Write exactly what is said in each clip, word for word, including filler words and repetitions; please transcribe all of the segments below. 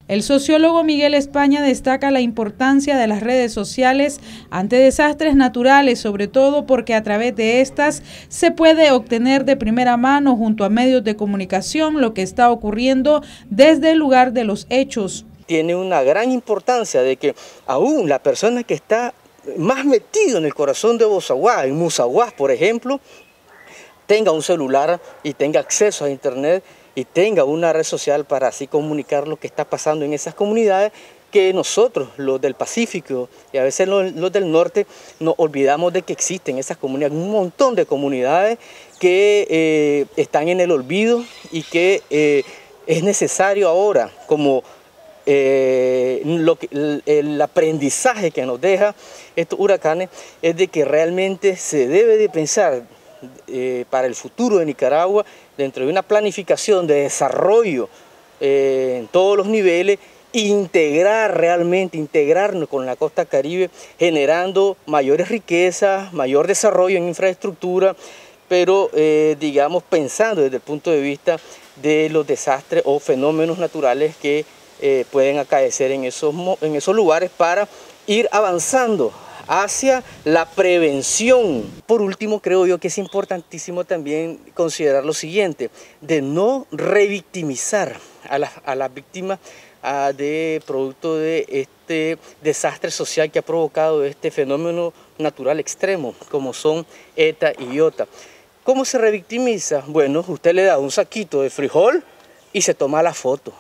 El sociólogo Miguel España destaca la importancia de las redes sociales ante desastres naturales, sobre todo porque a través de estas se puede obtener de primera mano junto a medios de comunicación lo que está ocurriendo desde el lugar de los hechos. Tiene una gran importancia de que aún la persona que está más metido en el corazón de Bozaguá, en Musaguas, por ejemplo, tenga un celular y tenga acceso a internet y tenga una red social para así comunicar lo que está pasando en esas comunidades que nosotros, los del Pacífico y a veces los, los del norte, nos olvidamos de que existen esas comunidades, un montón de comunidades que eh, están en el olvido y que eh, es necesario ahora, como eh, lo que, el, el aprendizaje que nos deja estos huracanes, es de que realmente se debe de pensar Eh, para el futuro de Nicaragua, dentro de una planificación de desarrollo eh, en todos los niveles, integrar realmente, integrarnos con la costa caribe, generando mayores riquezas, mayor desarrollo en infraestructura, pero eh, digamos pensando desde el punto de vista de los desastres o fenómenos naturales que eh, pueden acaecer en esos, en esos lugares para ir avanzando hacia la prevención. Por último, creo yo que es importantísimo también considerar lo siguiente, de no revictimizar a las, a las víctimas a, de producto de este desastre social que ha provocado este fenómeno natural extremo, como son ETA y IOTA. ¿Cómo se revictimiza? Bueno, usted le da un saquito de frijol y se toma la foto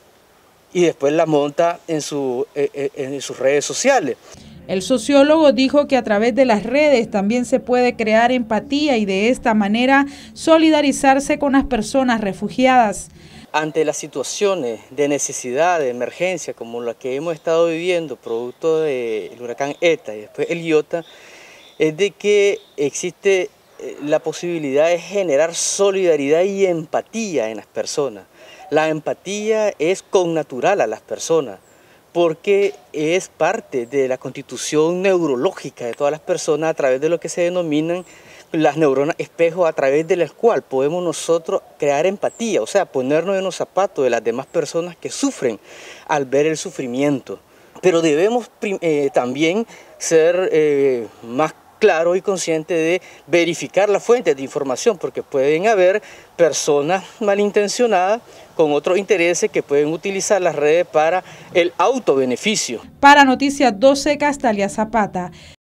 y después la monta en, su, en, en sus redes sociales. El sociólogo dijo que a través de las redes también se puede crear empatía y de esta manera solidarizarse con las personas refugiadas. Ante las situaciones de necesidad, de emergencia, como la que hemos estado viviendo, producto del huracán ETA y después el IOTA, es de que existe la posibilidad de generar solidaridad y empatía en las personas. La empatía es connatural a las personas, porque es parte de la constitución neurológica de todas las personas a través de lo que se denominan las neuronas espejo, a través de las cuales podemos nosotros crear empatía, o sea, ponernos en los zapatos de las demás personas que sufren al ver el sufrimiento. Pero debemos eh, también ser eh, más claro y consciente de verificar las fuentes de información, porque pueden haber personas malintencionadas con otros intereses que pueden utilizar las redes para el autobeneficio. Para Noticias doce, Castalia Zapata.